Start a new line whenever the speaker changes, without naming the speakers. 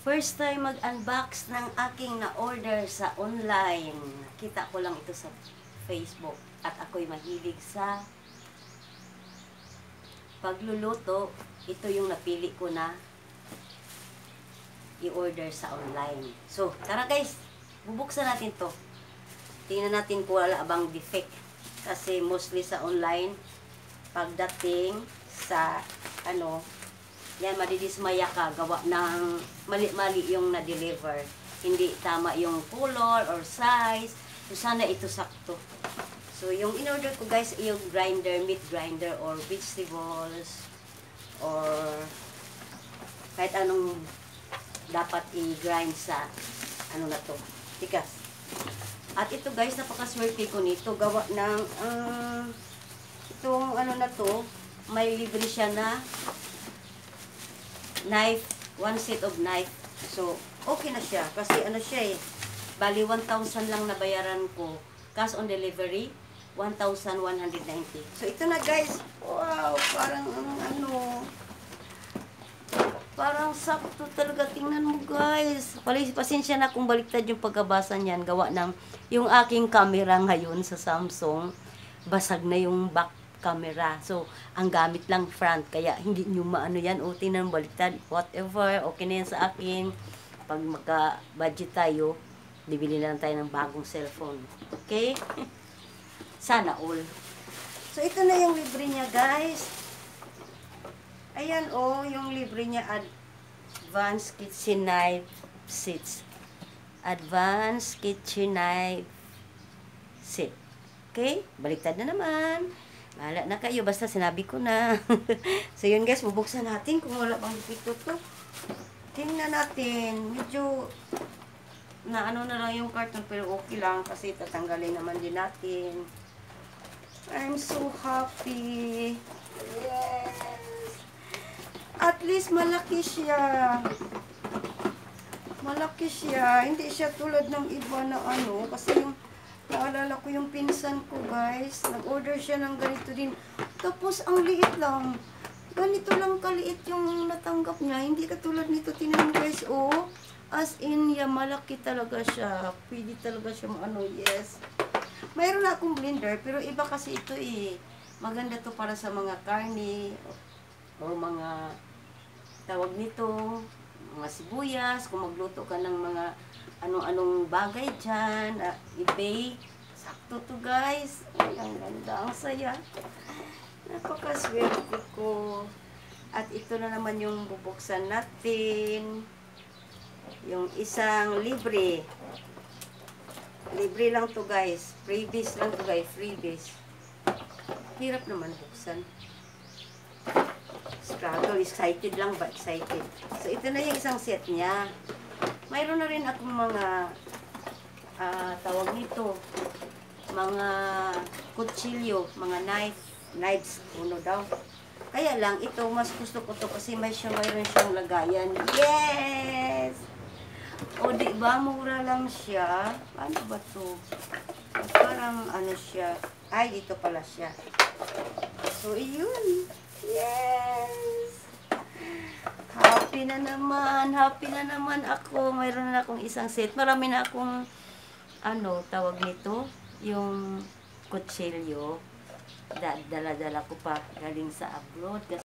First time mag-unbox ng aking na-order sa online. Nakita ko lang ito sa Facebook. At ako'y mahilig sa pagluluto. Ito yung napili ko na i-order sa online. So, tara guys, bubuksan natin to. Tingnan natin kung wala bang defect. Kasi mostly sa online, pagdating sa yan, madidismaya ka, gawa ng mali-mali yung na-deliver. Hindi tama yung color or size. So, sana ito sakto. So, yung in-order ko guys, yung grinder, meat grinder, or vegetables, or kahit anong dapat i-grind sa na to. Tikas. At ito guys, napakaswerte ko nito. Gawa ng, itong na to, may libre siya na knife, one set of knife. So, okay na siya. Kasi siya bali 1,000 lang na bayaran ko. Cash on delivery, 1,190. So, ito na guys. Wow, parang parang sakto talaga. Tingnan mo guys. Pasensya na kung baliktad yung pagkabasa niyan. Gawa ng yung aking camera ngayon sa Samsung. Basag na yung back camera. So, ang gamit lang front. Kaya, hindi nyo maano yan. O, tingnan baliktad. Whatever. Okay na yan sa akin. Pag magka-budget tayo, bibili lang tayo ng bagong cellphone. Okay? Sana all. So, ito na yung libre niya, guys. Ayan, yung libre niya. Advanced Kitchen Knife Sets. Advanced Kitchen Knife Set. Okay? Baliktad na naman. Bahala na kayo, basta sinabi ko na. So, yun guys, bubuksan natin kung wala bang dito to. Tingnan natin. Medyo, na na lang yung carton, pero okay lang kasi tatanggalin naman din natin. I'm so happy. Yes! At least malaki siya. Malaki siya. Hindi siya tulad ng iba na kasi yung naalala ko yung pinsan ko, guys. Nag-order siya ng ganito din. Tapos, ang liit lang. Ganito lang kaliit yung natanggap niya. Hindi katulad nito. Tingnan mo, guys, As in, malaki talaga siya. Pwede talaga siya yes. Mayroon na akong blender, pero iba kasi ito Maganda to para sa mga karne, o mga, tawag nito, mga sibuyas, kung magluto ka ng mga anong bagay dyan, i-bake. Sakto to guys. Ay, ang ganda, ang saya. Napakaswerte ko. At ito na naman yung bubuksan natin. Yung isang libre. Libre lang to guys. Freebies lang to guys. Freebies. Hirap naman buksan. Struggle. Excited lang ba? Excited. So, ito na yung isang set niya. Mayroon na rin akong mga tawag nito, mga kutsilyo, mga knives, daw. Kaya lang, ito, mas gusto ko to kasi mayroon siyang lagayan. Yes! O, diba, mura lang siya. Ano ba to? Parang, siya. Ay, dito pala siya. So, iyon. Yes! Happy na naman ako. Mayroon na akong isang set. Marami na akong, tawag nito, yung kutsilyo. Dala-dala ko pa galing sa abroad.